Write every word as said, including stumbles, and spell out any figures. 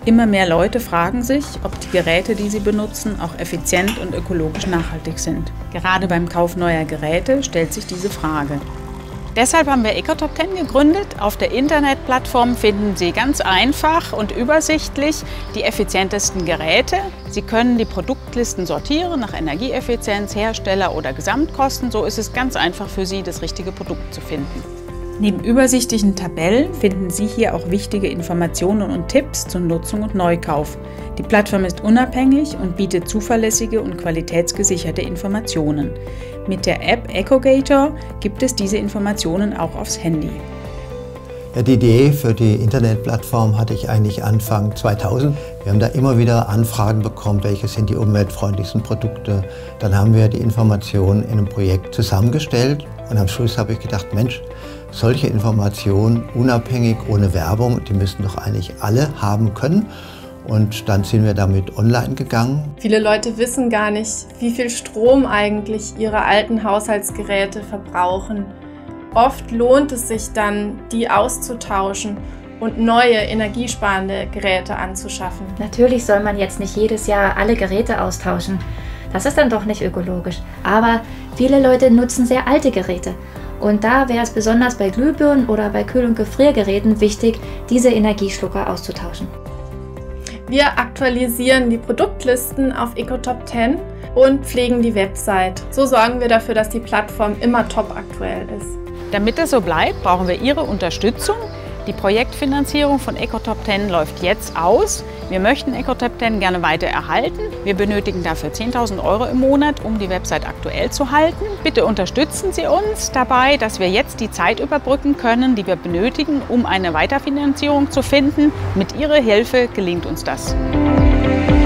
Immer mehr Leute fragen sich, ob die Geräte, die sie benutzen, auch effizient und ökologisch nachhaltig sind. Gerade beim Kauf neuer Geräte stellt sich diese Frage. Deshalb haben wir Ecotop zehn gegründet. Auf der Internetplattform finden Sie ganz einfach und übersichtlich die effizientesten Geräte. Sie können die Produktlisten sortieren nach Energieeffizienz, Hersteller oder Gesamtkosten. So ist es ganz einfach für Sie, das richtige Produkt zu finden. Neben übersichtlichen Tabellen finden Sie hier auch wichtige Informationen und Tipps zur Nutzung und Neukauf. Die Plattform ist unabhängig und bietet zuverlässige und qualitätsgesicherte Informationen. Mit der App EcoGator gibt es diese Informationen auch aufs Handy. Ja, die Idee für die Internetplattform hatte ich eigentlich Anfang zweitausend. Wir haben da immer wieder Anfragen bekommen, welche sind die umweltfreundlichsten Produkte. Dann haben wir die Informationen in einem Projekt zusammengestellt und am Schluss habe ich gedacht, Mensch, solche Informationen unabhängig, ohne Werbung, die müssen doch eigentlich alle haben können. Und dann sind wir damit online gegangen. Viele Leute wissen gar nicht, wie viel Strom eigentlich ihre alten Haushaltsgeräte verbrauchen. Oft lohnt es sich dann, die auszutauschen und neue energiesparende Geräte anzuschaffen. Natürlich soll man jetzt nicht jedes Jahr alle Geräte austauschen. Das ist dann doch nicht ökologisch. Aber viele Leute nutzen sehr alte Geräte. Und da wäre es besonders bei Glühbirnen oder bei Kühl- und Gefriergeräten wichtig, diese Energieschlucker auszutauschen. Wir aktualisieren die Produktlisten auf Ecotop zehn und pflegen die Website. So sorgen wir dafür, dass die Plattform immer top aktuell ist. Damit es so bleibt, brauchen wir Ihre Unterstützung. Die Projektfinanzierung von Ecotop zehn läuft jetzt aus. Wir möchten Ecotop zehn gerne weiter erhalten. Wir benötigen dafür zehntausend Euro im Monat, um die Website aktuell zu halten. Bitte unterstützen Sie uns dabei, dass wir jetzt die Zeit überbrücken können, die wir benötigen, um eine Weiterfinanzierung zu finden. Mit Ihrer Hilfe gelingt uns das.